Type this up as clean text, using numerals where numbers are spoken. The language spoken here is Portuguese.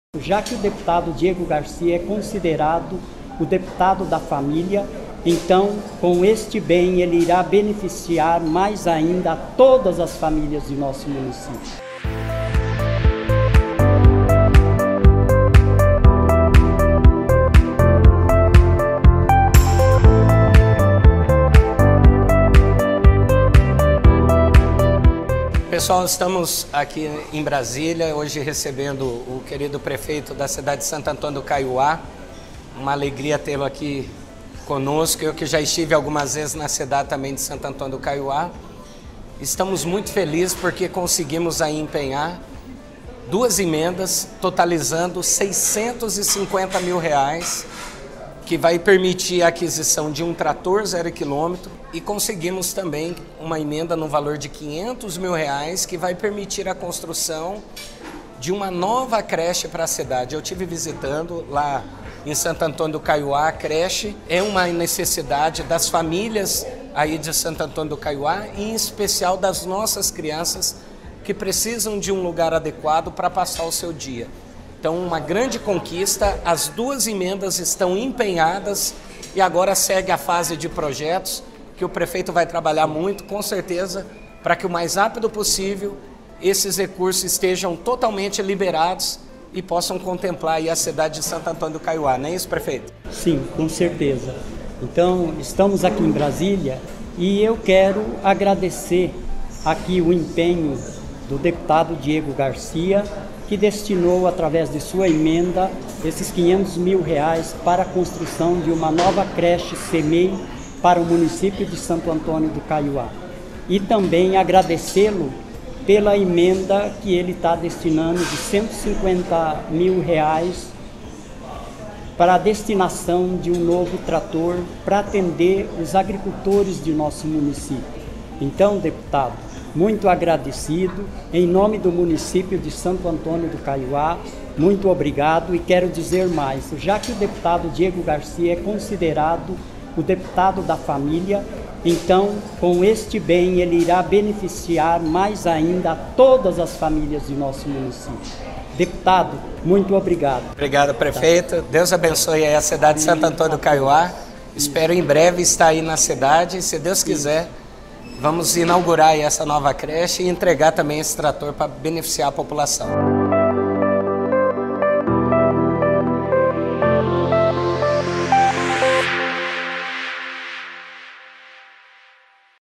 Já que o deputado Diego Garcia é considerado o deputado da família, então com este bem ele irá beneficiar mais ainda a todas as famílias de nosso município. Pessoal, estamos aqui em Brasília, hoje recebendo o querido prefeito da cidade de Santo Antônio do Caiuá. Uma alegria tê-lo aqui conosco, eu que já estive algumas vezes na cidade também de Santo Antônio do Caiuá. Estamos muito felizes porque conseguimos aí empenhar duas emendas, totalizando R$650 mil, que vai permitir a aquisição de um trator 0 km, e conseguimos também uma emenda no valor de R$500 mil, que vai permitir a construção de uma nova creche para a cidade. Eu estive visitando lá em Santo Antônio do Caiuá. A creche é uma necessidade das famílias aí de Santo Antônio do Caiuá, e em especial das nossas crianças que precisam de um lugar adequado para passar o seu dia. Então, uma grande conquista, as duas emendas estão empenhadas e agora segue a fase de projetos, que o prefeito vai trabalhar muito, com certeza, para que o mais rápido possível esses recursos estejam totalmente liberados e possam contemplar aí a cidade de Santo Antônio do Caiuá, não é isso, prefeito? Sim, com certeza. Então, estamos aqui em Brasília e eu quero agradecer aqui o empenho do deputado Diego Garcia, que destinou, através de sua emenda, esses R$500 mil para a construção de uma nova creche CEMEI para o município de Santo Antônio do Caiuá. E também agradecê-lo pela emenda que ele está destinando de R$150 mil para a destinação de um novo trator para atender os agricultores de nosso município. Então, deputado, muito agradecido, em nome do município de Santo Antônio do Caiuá, muito obrigado. E quero dizer mais, já que o deputado Diego Garcia é considerado o deputado da família, então com este bem ele irá beneficiar mais ainda a todas as famílias de nosso município. Deputado, muito obrigado. Obrigado, prefeito. Deus abençoe aí a cidade de Santo Antônio do Caiuá. Espero em breve estar aí na cidade, e se Deus quiser, vamos inaugurar aí essa nova creche e entregar também esse trator para beneficiar a população.